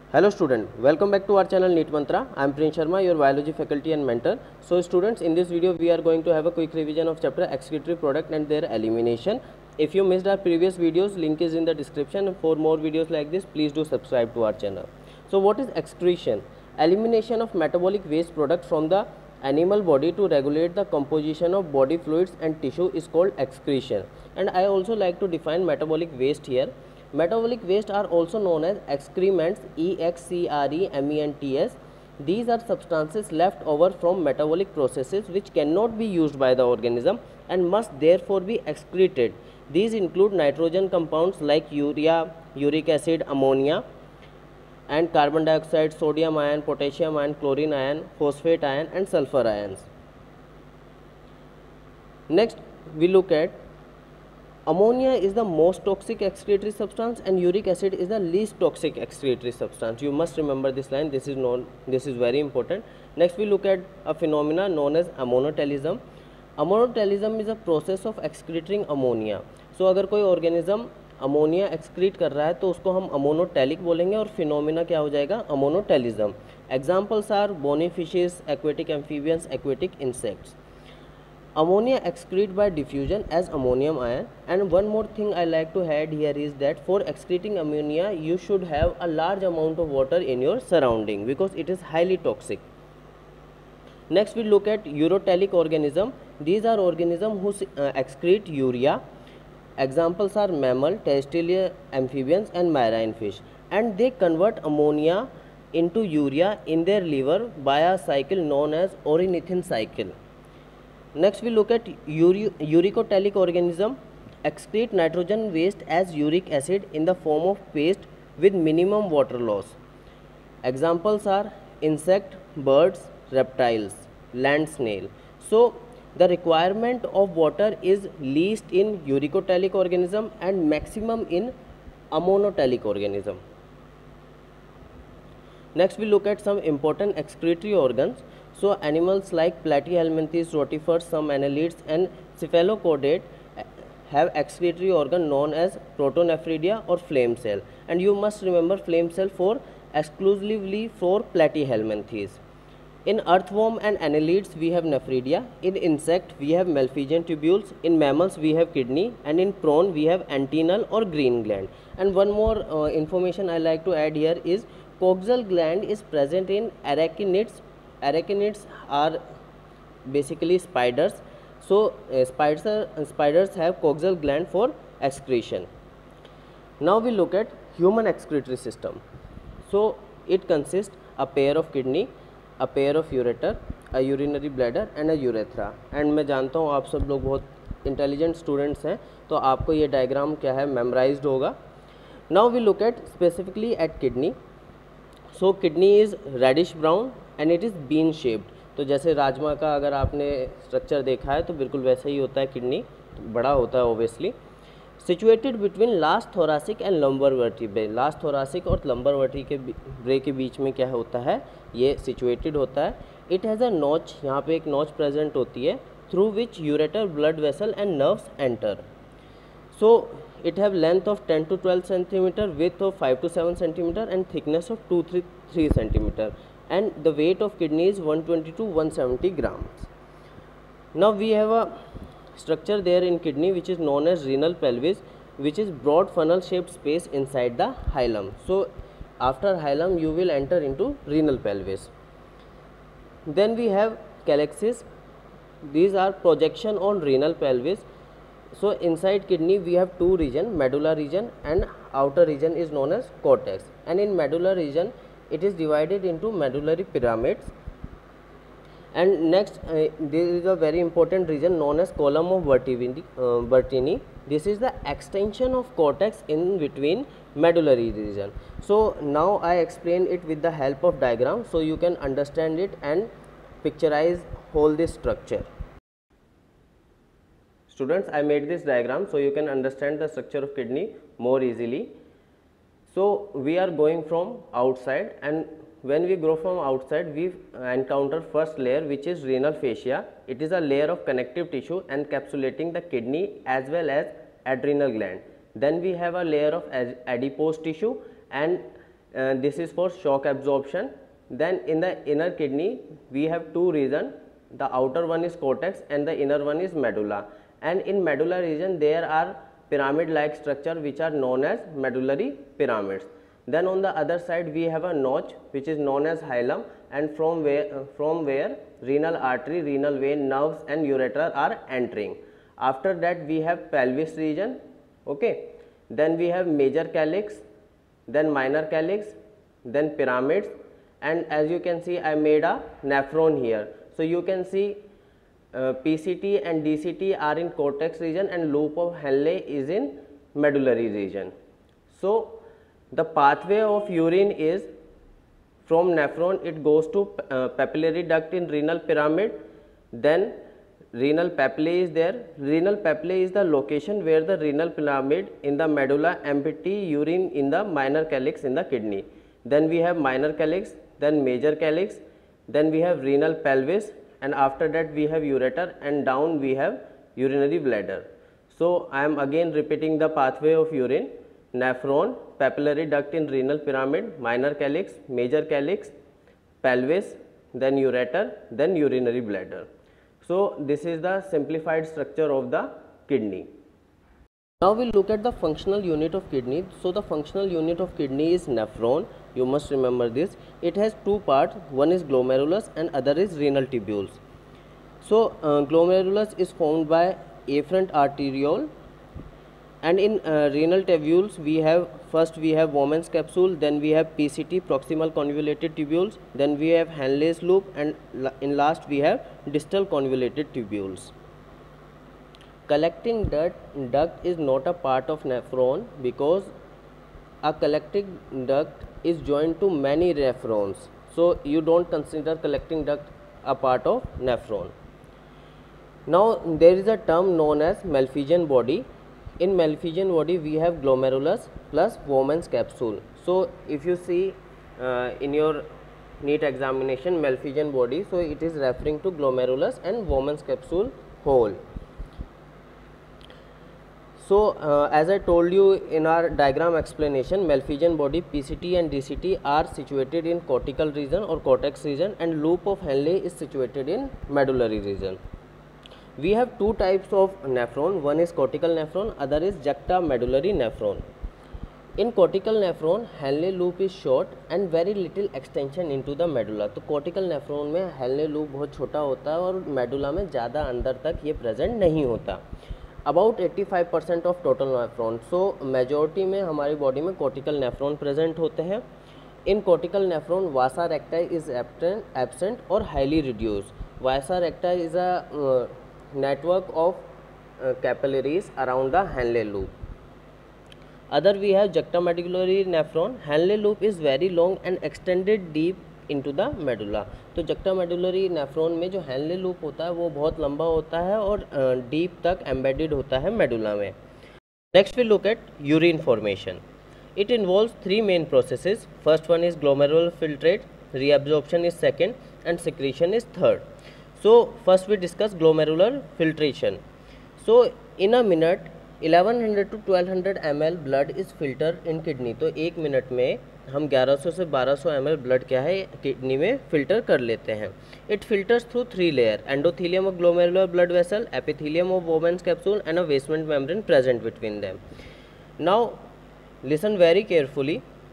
Hello student, welcome back to our channel NEET Mantra. I am Prince Sharma, your biology faculty and mentor. So students, in this video we are going to have a quick revision of chapter excretory product and their elimination. If you missed our previous videos, link is in the description. For more videos like this, please do subscribe to our channel. So what is excretion? Elimination of metabolic waste product from the animal body to regulate the composition of body fluids and tissue is called excretion. And I also like to define metabolic waste here. Metabolic waste are also known as excrements, excrements. These are substances left over from metabolic processes which cannot be used by the organism and must therefore be excreted. These include nitrogen compounds like urea, uric acid, ammonia, and carbon dioxide, sodium ion, potassium ion, chlorine ion, phosphate ion, and sulfur ions. Next, we look at ammonia is the most toxic excretory substance and uric acid is the least toxic excretory substance. You must remember this line. This is very important. Next we look at a phenomena known as ammonotelism. Ammonotelism is a process of excreting ammonia. So अगर कोई organism ammonia excrete कर रहा है तो उसको हम ammonotelic बोलेंगे और फिनोमिना क्या हो जाएगा, ammonotelism. Examples are bony fishes, aquatic amphibians, aquatic insects. Ammonia excrete by diffusion as ammonium ion. And one more thing I like to add here is that for excreting ammonia you should have a large amount of water in your surrounding because it is highly toxic. Next we look at urotelic organism. These are organisms who excrete urea. Examples are mammal, terrestrial amphibians and marine fish, and they convert ammonia into urea in their liver by a cycle known as ornithine cycle. Next we look at uricotelic organism excrete nitrogen waste as uric acid in the form of paste with minimum water loss. Examples are insect, birds, reptiles, land snail. So the requirement of water is least in uricotelic organism and maximum in ammonotelic organism. Next we look at some important excretory organs. So animals like platyhelminthes, rotifers, some annelids and cephalochordate have excretory organ known as protonephridia or flame cell, and you must remember flame cell for exclusively for platyhelminthes. In earthworm and annelids we have nephridia, in insect we have Malpighian tubules, in mammals we have kidney, and in prawn we have antennal or green gland. And one more information I like to add here is coxal gland is present in arachnids. Arachnids are basically spiders. So spiders have coxal gland for excretion. Now we look at human excretory system. So it consists a pair of kidney, a pair of ureter, a urinary bladder and a urethra. And मैं जानता हूँ आप सब लोग बहुत intelligent students हैं, तो आपको ये डायग्राम क्या है मेमोराइज्ड होगा. Now we look at specifically at kidney. So kidney is reddish brown and it is bean shaped. तो जैसे राजमा का अगर आपने स्ट्रक्चर देखा है तो बिल्कुल वैसा ही होता है किडनी, बड़ा होता है obviously. Situated between last thoracic and lumbar vertebrae. Last thoracic और लंबर वर्टिब्रे के बीच में क्या होता है, ये सिचुएटेड होता है. इट हैज़ अ नॉच, यहाँ पे एक नॉच प्रेजेंट होती है through which ureter, blood vessel and nerves enter. So it have length of 10 to 12 centimeter, width of 5 to 7 centimeter and thickness of 2-3 centimeter, and the weight of kidney is 120 to 170 grams. Now we have a structure there in kidney which is known as renal pelvis, which is broad funnel shaped space inside the hilum. So after hilum you will enter into renal pelvis. Then we have calyxes. These are projection on renal pelvis. So inside kidney we have two region, medulla region and outer region is known as cortex, and in medulla region it is divided into medullary pyramids. And next there is a very important region known as column of Bertini. This is the extension of cortex in between medullary region. So now I explain it with the help of diagram so you can understand it and picturize whole this structure. Students, I made this diagram so you can understand the structure of kidney more easily. So we are going from outside, and when we go from outside we encounter first layer which is renal fascia. It is a layer of connective tissue encapsulating the kidney as well as adrenal gland. Then we have a layer of adipose tissue, and This is for shock absorption. Then in the inner kidney we have two regions. The outer one is cortex and the inner one is medulla. And in medulla region there are pyramid like structure which are known as medullary pyramids. Then on the other side we have a notch which is known as hilum, and from where renal artery, renal vein, nerves and ureter are entering. After that we have pelvis region, okay. Then we have major calyx, then minor calyx, then pyramids, and as you can see I made a nephron here. So you can see PCT and DCT are in cortex region and loop of Henle is in medullary region. So the pathway of urine is from nephron, it goes to papillary duct in renal pyramid, then renal papillae is there. Renal papillae is the location where the renal pyramid in the medulla empty urine in the minor calyx in the kidney. Then we have minor calyx, then major calyx, then we have renal pelvis, and after that we have ureter, and down we have urinary bladder. So I am again repeating the pathway of urine: nephron, papillary duct in renal pyramid, minor calyx, major calyx, pelvis, then ureter, then urinary bladder. So this is the simplified structure of the kidney. Now we look at the functional unit of kidney. So the functional unit of kidney is nephron. You must remember this. It has two parts. One is glomerulus and other is renal tubules. So glomerulus is formed by afferent arteriole, and in renal tubules we have first we have Bowman's capsule, then we have PCT, proximal convoluted tubules, then we have Henle's loop, and in last we have distal convoluted tubules. Collecting duct is not a part of nephron because a collecting duct is joined to many nephrons. So you don't consider collecting duct a part of nephron. Now there is a term known as Malpighian body. In Malpighian body we have glomerulus plus Bowman's capsule. So if you see in your NEET examination Malpighian body, so it is referring to glomerulus and Bowman's capsule whole. So as I told you in our diagram explanation, Malpighian body, PCT and DCT are situated in cortical region or cortex region, and loop of Henle is situated in medullary region. We have two types of nephron. One is cortical nephron, other is juxtamedullary nephron. In cortical nephron, Henle loop is short and very little extension into the medulla. तो cortical nephron में Henle loop बहुत छोटा होता है और medulla में ज़्यादा अंदर तक ये present नहीं होता. About 85% of total nephron. So majority में हमारी body में cortical nephron present होते हैं. In cortical nephron, vasa recti is absent or highly reduced. Vasa recti is a network of capillaries around the Henle loop. Other we have juxtamedullary nephron. Henle loop is very long and extended deep into the medulla. तो juxtamedullary nephron में जो Henle loop होता है वो बहुत लंबा होता है और deep तक embedded होता है medulla में. Next we look at urine formation. It involves three main processes. First one is glomerular filtrate, reabsorption is second, and secretion is third. So first we discuss glomerular filtration. So in a minute 1100 to 1200 ml blood is filtered in kidney. तो एक minute में हम 1100 से 1200 ml blood क्या है kidney में filter कर लेते हैं. It filters through three layer: endothelium of glomerular blood vessel, epithelium of Bowman's capsule, and a basement membrane present between them. Now listen very carefully.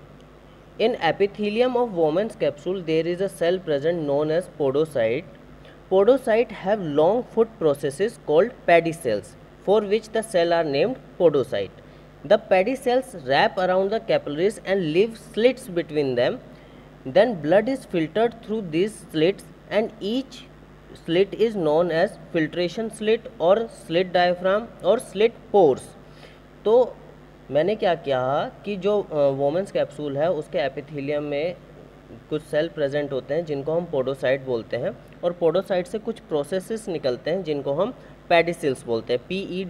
In epithelium of Bowman's capsule there is a cell present known as podocyte. Podocyte have long foot processes called pedicels, for which the cell are named podocyte. The pedicels wrap around the capillaries and leave slits between them. Then blood is filtered through these slits, and each slit is known as filtration slit or slit diaphragm or slit pores. तो मैंने क्या किया कि जो Bowman's capsule है उसके epithelium में कुछ सेल प्रेजेंट होते हैं जिनको हम पोडोसाइट बोलते हैं, और पोडोसाइट से कुछ प्रोसेसेस निकलते हैं जिनको हम पेडिसिल्स बोलते हैं,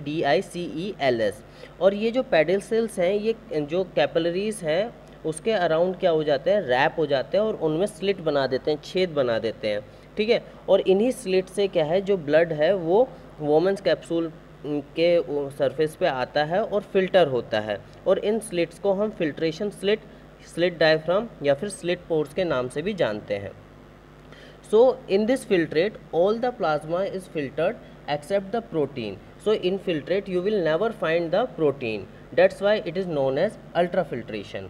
PEDICELS. और ये जो पेडिसिल्स हैं ये जो कैपिलरीज हैं उसके अराउंड क्या हो जाते हैं, रैप हो जाते हैं और उनमें स्लिट बना देते हैं, छेद बना देते हैं. ठीक है, और इन्हीं स्लिट से क्या है जो ब्लड है वो Bowman's कैप्सूल के सरफेस पे आता है और फिल्टर होता है, और इन स्लिट्स को हम फिल्ट्रेशन स्लिट स्लिट डायफ्राम या फिर स्लिट पोर्स के नाम से भी जानते हैं। So in this filtrate all the plasma is filtered except the protein. So in filtrate you will never find the protein. That's why it is known as ultrafiltration.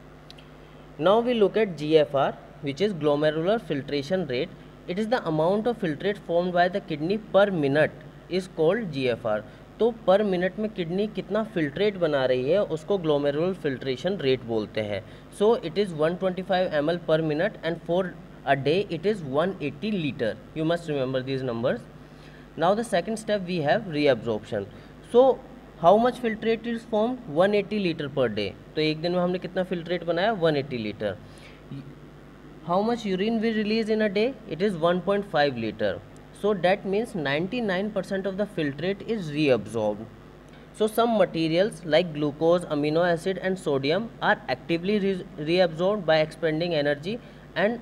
Now we look at GFR, which is glomerular filtration rate. It is the amount of filtrate formed by the kidney per minute is called GFR. तो पर minute में kidney कितना filtrate बना रही है उसको glomerular filtration rate बोलते हैं. So it is 125 ml per minute and for a day it is 180 liter. You must remember these numbers. Now the second step we have reabsorption. So how much filtrate is formed? 180 liter per day. तो एक दिन में हमने कितना filtrate बनाया? 180 liter. How much urine we release in a day? It is 1.5 liter. So that means 99% of the filtrate is reabsorbed. So some materials like glucose, amino acid and sodium are actively reabsorbed by expending energy, and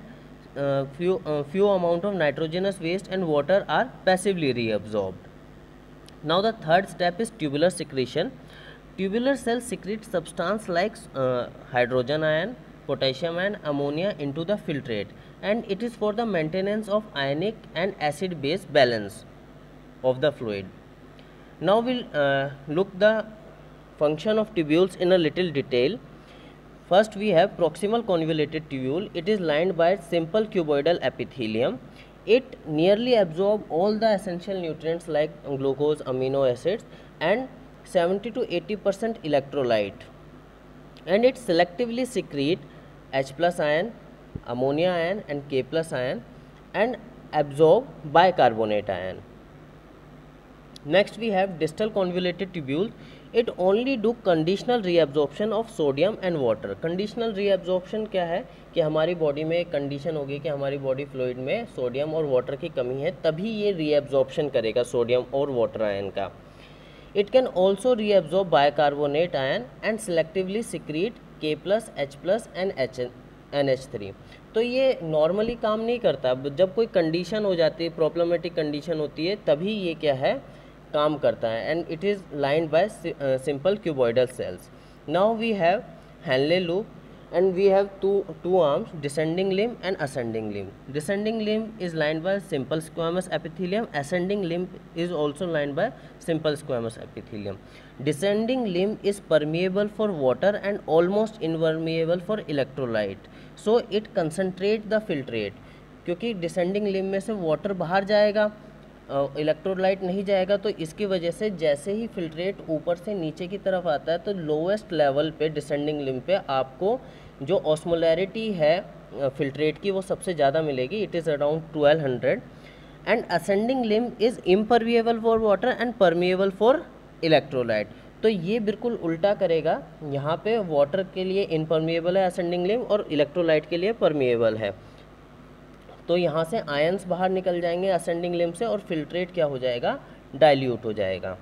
few amount of nitrogenous waste and water are passively reabsorbed. Now the third step is tubular secretion. Tubular cells secrete substance like hydrogen ion, potassium and ammonia into the filtrate, and it is for the maintenance of ionic and acid base balance of the fluid. Now we'll look the function of tubules in a little detail. First we have proximal convoluted tubule. It is lined by simple cuboidal epithelium. It nearly absorbs all the essential nutrients like glucose, amino acids and 70 to 80% electrolyte, and it selectively secrete H plus ion, ammonia ion and K plus ion and absorb bicarbonate ion. Next we have distal convoluted tubule. It only do conditional reabsorption of sodium and water. Conditional reabsorption क्या है कि हमारी body में एक condition होगी कि हमारी body fluid में सोडियम और वाटर की कमी है, तभी ये रीएब्जॉर्प्शन करेगा सोडियम और वाटर आयन का. It can also reabsorb bicarbonate ion and selectively secrete K plus, H plus and NH3. तो ये नॉर्मली काम नहीं करता. जब कोई कंडीशन हो जाती है, प्रॉब्लमेटिक कंडीशन होती है, तभी ये क्या है काम करता है. And it is lined by simple cuboidal cells. Now we have Henle loop and we have two arms, descending limb and ascending limb. Descending limb is lined by simple squamous epithelium. Ascending limb is also lined by simple squamous epithelium. Descending limb is permeable for water and almost impermeable for electrolyte. So it concentrates the filtrate. क्योंकि descending limb में से water बाहर जाएगा, electrolyte नहीं जाएगा, तो इसकी वजह से जैसे ही फिल्ट्रेट ऊपर से नीचे की तरफ आता है तो लोवेस्ट लेवल पे डिसेंडिंग लिम्ब पे आपको जो ऑस्मोलैरिटी है फिल्ट्रेट की वो सबसे ज़्यादा मिलेगी. It is around 1200. And ascending limb is impermeable for water and permeable for electrolyte. तो ये बिल्कुल उल्टा करेगा. यहाँ पे वाटर के लिए इम्परमिएबल है असेंडिंग लिम्ब और इलेक्ट्रोलाइट के लिए परमिएबल है. तो यहाँ से आयंस बाहर निकल जाएंगे असेंडिंग लिम्ब से और फिल्ट्रेट क्या हो जाएगा? डाइल्यूट हो जाएगा.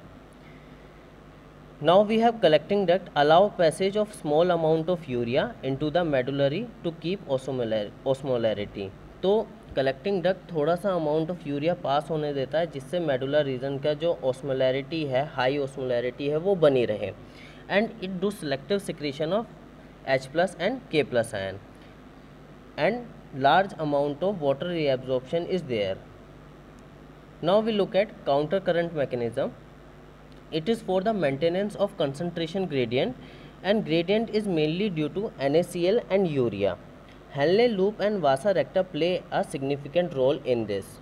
Now we have collecting duct allow passage of small amount of urea into the medullary to keep osmolarity. तो कलेक्टिंग डक्ट थोड़ा सा अमाउंट ऑफ यूरिया पास होने देता है जिससे मेडुलर रीजन का जो ऑस्मोलैरिटी है, हाई ऑस्मोलैरिटी है, वो बनी रहे. And it do selective secretion of H plus and K plus ion, and large amount of water reabsorption is there. Now we look at counter current mechanism. It is for the maintenance of concentration gradient, and gradient is mainly due to NaCl and urea. Henle loop and vasa recta play a significant role in this.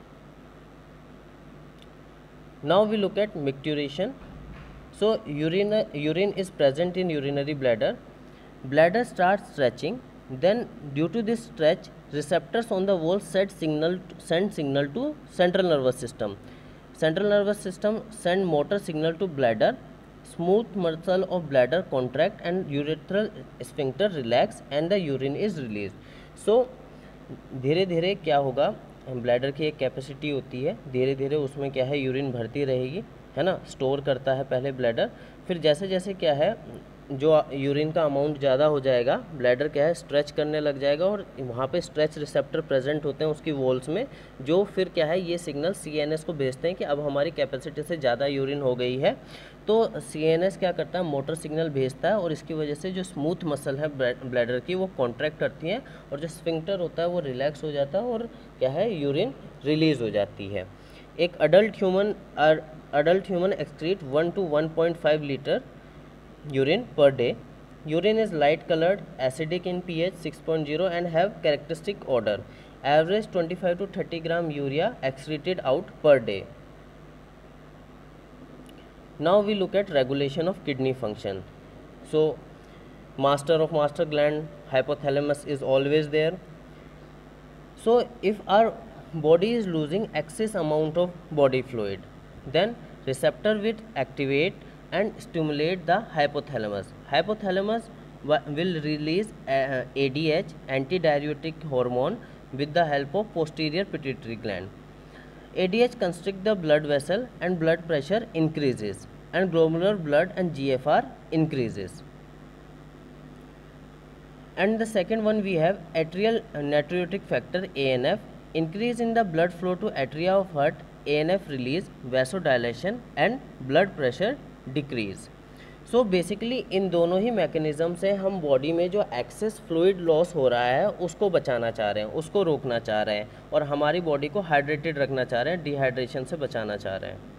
Now we look at micturition. So urine is present in urinary bladder. Bladder starts stretching. Then due to this stretch, receptors on the wall send signal to central nervous system. Central nervous system send motor signal to bladder. Smooth muscle of bladder contract and urethral sphincter relax and the urine is released. So धीरे धीरे क्या होगा, bladder की एक capacity होती है, धीरे धीरे उसमें क्या है यूरिन भरती रहेगी, है ना, स्टोर करता है पहले ब्लैडर. फिर जैसे जैसे क्या है जो यूरिन का अमाउंट ज़्यादा हो जाएगा, ब्लैडर क्या है स्ट्रेच करने लग जाएगा और वहाँ पे स्ट्रेच रिसेप्टर प्रेजेंट होते हैं उसकी वॉल्स में, जो फिर क्या है ये सिग्नल CNS को भेजते हैं कि अब हमारी कैपेसिटी से ज़्यादा यूरिन हो गई है। तो CNS क्या करता है, मोटर सिग्नल भेजता है और इसकी वजह से जो स्मूथ मसल है ब्लैडर की वो कॉन्ट्रैक्ट करती हैं और जो स्फिंक्टर होता है वो रिलैक्स हो जाता है और क्या है यूरिन रिलीज़ हो जाती है। एक adult human excrete 1 to 1.5 litre urine per day. Urine is light colored, acidic in pH 6.0 and have characteristic odor. Average 25 to 30 gram urea excreted out per day. Now we look at regulation of kidney function. So master gland hypothalamus is always there. So if our body is losing excess amount of body fluid, then receptor will activate and stimulate the hypothalamus. Hypothalamus will release ADH, antidiuretic hormone, with the help of posterior pituitary gland. ADH constricts the blood vessel and blood pressure increases and glomerular blood and GFR increases. And the second one we have atrial natriuretic factor ANF, increase in the blood flow to atria of heart, ANF release, vasodilation and blood pressure decrease. So basically इन दोनों ही mechanism से हम body में जो access fluid loss हो रहा है उसको बचाना चाह रहे हैं, उसको रोकना चाह रहे हैं और हमारी बॉडी को हाइड्रेटेड रखना चाह रहे हैं, डिहाइड्रेशन से बचाना चाह रहे हैं।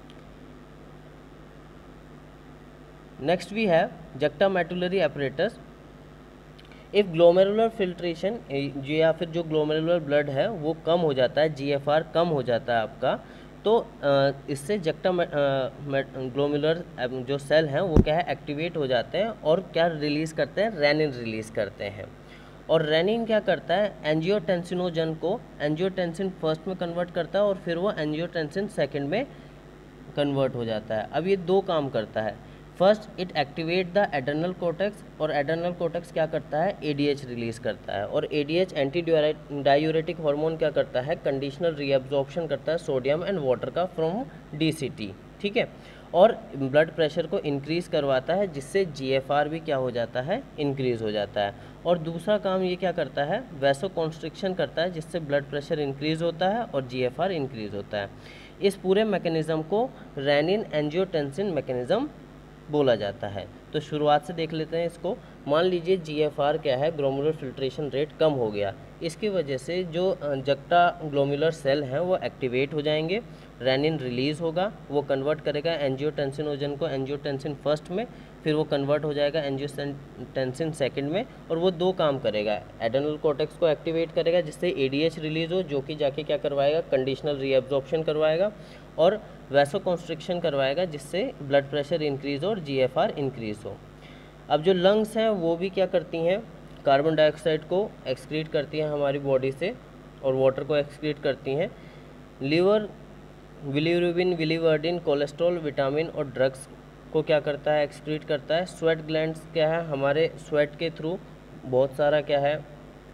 Next we have juxtaglomerular apparatus. If glomerular filtration या फिर जो ग्लोमेरुलर ब्लड है वो कम हो जाता है, GFR कम हो जाता है आपका, तो इससे ग्लोमेरुलर जो सेल हैं वो क्या है एक्टिवेट हो जाते हैं और क्या रिलीज़ करते हैं, रेनिन रिलीज़ करते हैं। और रेनिन क्या करता है, एंजियोटेंसिनोजन को एंजियोटेंसिन फर्स्ट में कन्वर्ट करता है और फिर वो एंजियोटेंसिन सेकंड में कन्वर्ट हो जाता है। अब ये दो काम करता है। First it activate the adrenal cortex और एड्रेनल कोर्टेक्स क्या करता है, ADH रिलीज़ करता है और ADH एंटी डायूरेटिक हार्मोन क्या करता है, कंडीशनल रीअब्जॉर्प्शन करता है सोडियम एंड वाटर का फ्रॉम DCT, ठीक है, और ब्लड प्रेशर को इंक्रीज़ करवाता है जिससे GFR भी क्या हो जाता है, इंक्रीज़ हो जाता है। और दूसरा काम ये क्या करता है, वैसोकॉन्स्ट्रिक्शन करता है जिससे ब्लड प्रेशर इंक्रीज़ होता है और GFR इंक्रीज़ होता है। इस पूरे मैकेनिज़्म को रेनिन एंजियोटेंसिन मैकेनिज़्म बोला जाता है। तो शुरुआत से देख लेते हैं इसको। मान लीजिए GFR क्या है, ग्लोमेरुलर फिल्ट्रेशन रेट कम हो गया, इसकी वजह से जो जक्टा ग्लोमेरुलर सेल हैं वो एक्टिवेट हो जाएंगे, रेनिन रिलीज़ होगा, वो कन्वर्ट करेगा एंजियोटेंसिनोजन को एंजियोटेंसिन फर्स्ट में, फिर वो कन्वर्ट हो जाएगा एंजियोटेंसिन सेकंड में और वो दो काम करेगा, एड्रेनल कोर्टेक्स को एक्टिवेट करेगा जिससे ADH रिलीज़ हो, जो कि जाके क्या करवाएगा, कंडीशनल रीअब्जॉर्प्शन करवाएगा और वैसोकॉन्स्ट्रिक्शन करवाएगा जिससे ब्लड प्रेशर इंक्रीज़ और GFR इंक्रीज़ हो। अब जो लंग्स हैं वो भी क्या करती हैं, कार्बन डाइऑक्साइड को एक्सक्रीट करती हैं हमारी बॉडी से और वाटर को एक्सक्रीट करती हैं। Liver bilirubin, biliverdin, cholesterol, vitamin और ड्रग्स को क्या करता है, एक्सक्रीट करता है। स्वेट ग्लैंड्स क्या है, हमारे स्वेट के थ्रू बहुत सारा क्या है,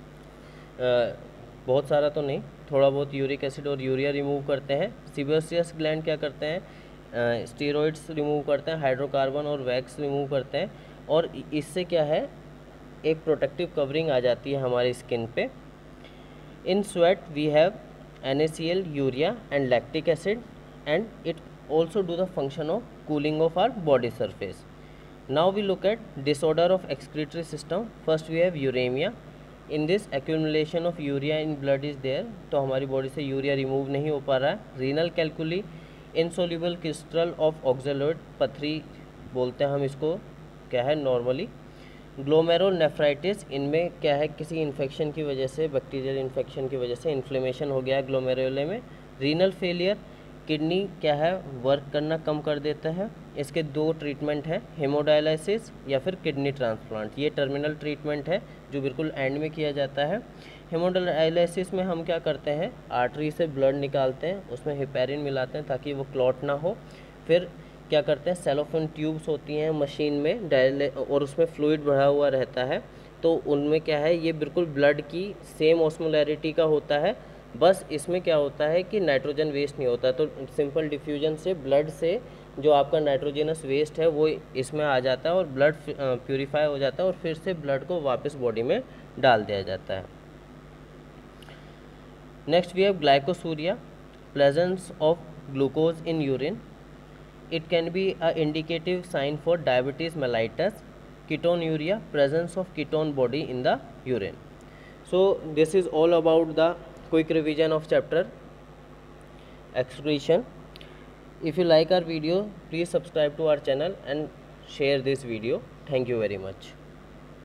बहुत सारा तो नहीं, थोड़ा बहुत यूरिक एसिड और यूरिया रिमूव करते हैं। सीबेसियस ग्लैंड क्या करते हैं, स्टेरॉइड्स रिमूव करते हैं, हाइड्रोकार्बन और वैक्स रिमूव करते हैं और इससे क्या है, एक प्रोटेक्टिव कवरिंग आ जाती है हमारी स्किन पे। In sweat we have NaCl, urea and lactic acid and it also do the function of cooling of our body surface. Now we look at disorder of excretory system. First we have uremia. In this accumulation of urea in blood is there, तो हमारी body से urea remove नहीं हो पा रहा है। Renal calculi, insoluble crystal of oxalate, पथरी बोलते हैं हम इसको, क्या है नॉर्मली। ग्लोमेरुलोनेफ्राइटिस, इनमें क्या है, किसी इन्फेक्शन की वजह से, बैक्टीरियल इन्फेक्शन की वजह से इन्फ्लेमेशन हो गया है ग्लोमेरुले में। रीनल फेलियर, किडनी क्या है वर्क करना कम कर देता है। इसके दो ट्रीटमेंट है, हेमोडायलिसिस या फिर किडनी ट्रांसप्लांट। ये टर्मिनल ट्रीटमेंट है जो बिल्कुल एंड में किया जाता है। हेमोडायलिसिस में हम क्या करते हैं, आर्टरी से ब्लड निकालते हैं, उसमें हेपेरिन मिलाते हैं ताकि वो क्लॉट ना हो। फिर क्या करते हैं, सेलोफोन ट्यूब्स होती हैं मशीन में और उसमें फ्लूइड भरा हुआ रहता है, तो उनमें क्या है, ये बिल्कुल ब्लड की सेम ऑस्मोलैरिटी का होता है बस इसमें क्या होता है कि नाइट्रोजन वेस्ट नहीं होता, तो सिंपल डिफ्यूजन से ब्लड से जो आपका नाइट्रोजनस वेस्ट है वो इसमें आ जाता है और ब्लड प्यूरिफाई हो जाता है और फिर से ब्लड को वापस बॉडी में डाल दिया जाता है। Next we have glycosuria, presence of glucose in urine. It can be a indicative sign for diabetes mellitus. Ketonuria, presence of ketone body in the urine. So this is all about the quick revision of chapter excretion. If you like our video, please subscribe to our channel and share this video. Thank you very much.